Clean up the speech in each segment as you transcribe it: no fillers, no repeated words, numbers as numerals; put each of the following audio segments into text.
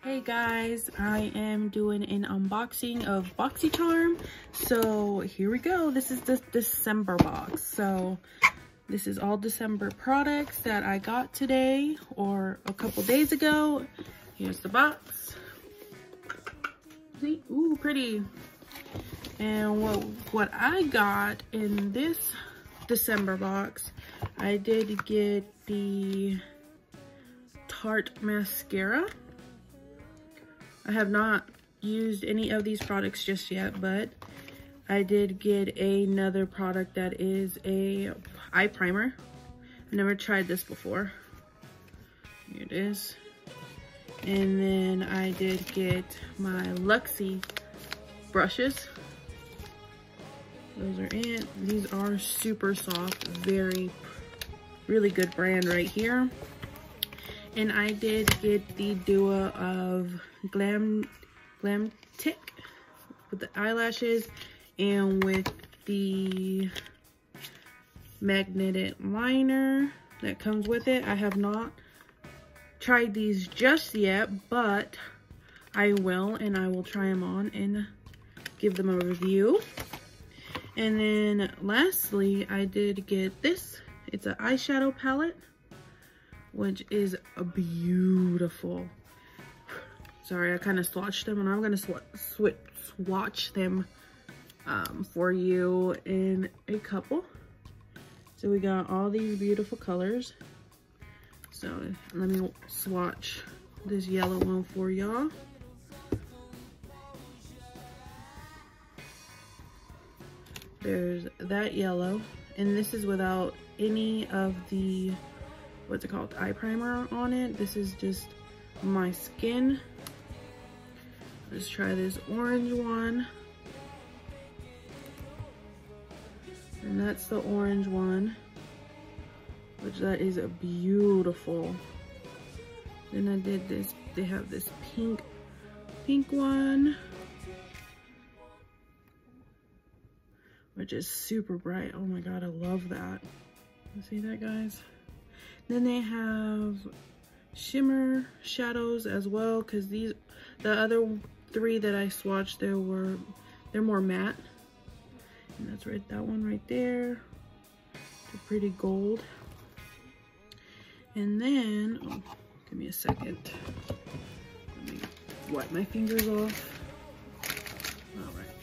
Hey guys, I am doing an unboxing of boxycharm. So here we go. This is the December box. So this is all December products that I got today or a couple days ago. Here's the box. See? Ooh, pretty. And what I got in this December box, I did get the Tarte mascara. I have not used any of these products just yet, but I did get another product that is a eye primer. I never tried this before. Here it is. And then I did get my Luxie brushes. Those are it. These are super soft, really good brand right here. And I did get the duo of Glam Tick with the eyelashes and with the magnetic liner that comes with it. I have not tried these just yet, but I will, and I will try them on and give them a review. And then lastly, I did get this. It's an eyeshadow palette, which is a beautiful. Sorry, I kind of swatched them, and I'm gonna swatch them for you in a couple. So we got all these beautiful colors. So let me swatch this yellow one for y'all. There's that yellow, and this is without any of the, what's it called, eye primer on it. This is just my skin. Let's try this orange one. And that's the orange one, which that is a beautiful. Then I did this, they have this pink one, which is super bright. Oh my God, I love that. You see that, guys? Then they have shimmer shadows as well, because the other three that I swatched, they're more matte. And that's right, that one right there. They're pretty gold. And then, oh, give me a second. Let me wipe my fingers off. All right.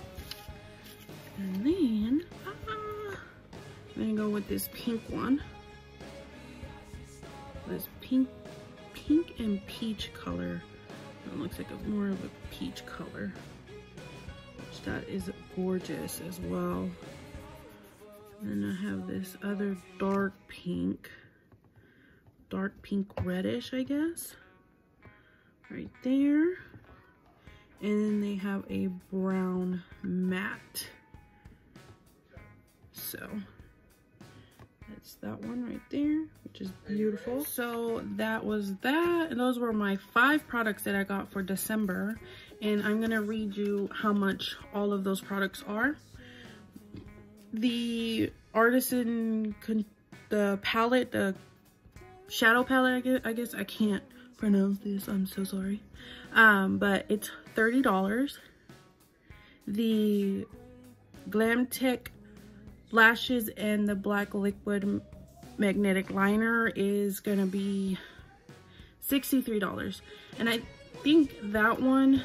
And then, I'm gonna go with this pink one. This pink and peach color. It looks like more of a peach color, which that is gorgeous as well. And then I have this other dark pink reddish, I guess, right there. And then they have a brown matte. So that's that one right there, which is beautiful. So that was that, and those were my 5 products that I got for December. And I'm gonna read you how much all of those products are. The the palette, the shadow palette, I guess I can't pronounce this, I'm so sorry. But it's $30. The Glam Tick lashes and the black liquid magnetic liner is gonna be $63. And I think that one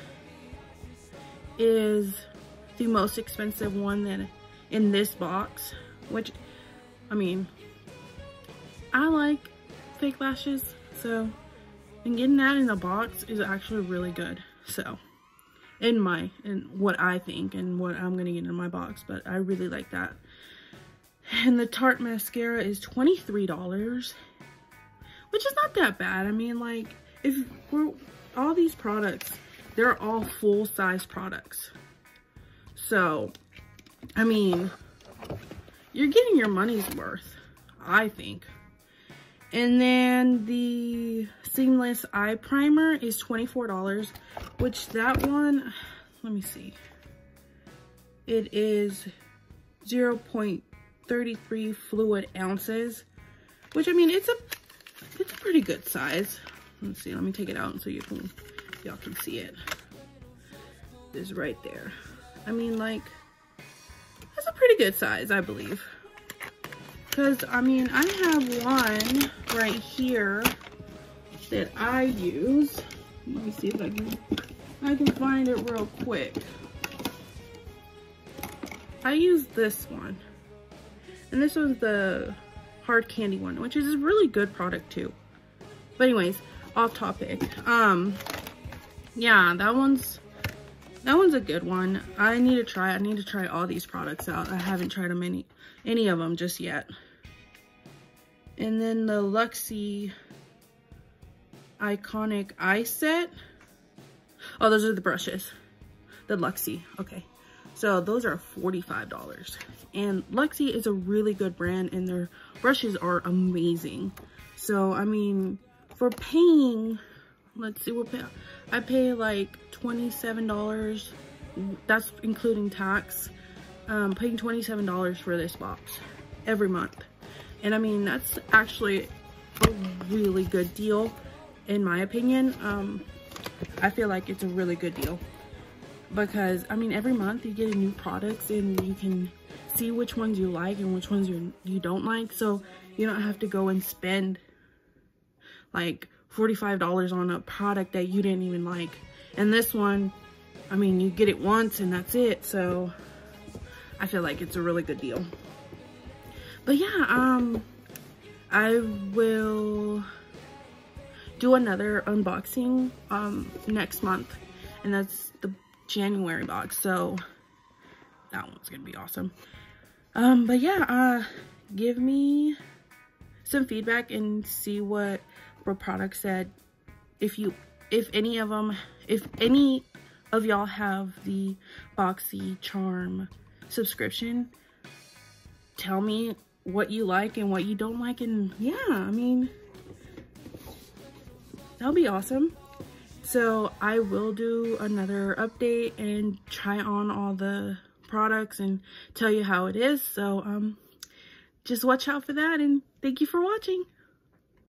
is the most expensive one that in this box, which, I mean, I like fake lashes, so, and getting that in the box is actually really good. So in what I think and what I'm gonna get in my box, but I really like that. And the Tarte mascara is $23, which is not that bad. I mean, like, all these products, they're all full-size products. So, I mean, you're getting your money's worth, I think. And then the seamless eye primer is $24, which that one, let me see. It is 0.33 fluid ounces, which, I mean, it's a pretty good size. Let's see, let me take it out so you can if y'all can see it. Is right there. I mean, like, that's a pretty good size, I believe. Because, I mean, I have one right here that I use. Let me see if I can find it real quick. I use this one. And this one's the hard candy one, which is a really good product too. But anyways, off topic. Yeah, that one's a good one. I need to try all these products out. I haven't tried them any of them just yet. And then the Luxie Iconic Eye Set. Oh, those are the brushes. The Luxie. Okay. So those are $45. And Luxie is a really good brand and their brushes are amazing. So, I mean, for paying, let's see, I pay like $27. That's including tax. Paying $27 for this box every month. And I mean, that's actually a really good deal in my opinion. I feel like it's a really good deal because I mean, every month you get new products and you can see which ones you like and which ones you don't like. So you don't have to go and spend like $45 on a product that you didn't even like. And this one, I mean, you get it once and that's it. So I feel like it's a really good deal. But yeah, I will do another unboxing next month, and that's the January box, so that one's gonna be awesome. But yeah, give me some feedback and see what products said. If any of y'all have the boxycharm subscription, tell me what you like and what you don't like, and yeah, I mean, that'll be awesome. So I will do another update and try on all the products and tell you how it is. So just watch out for that, and thank you for watching.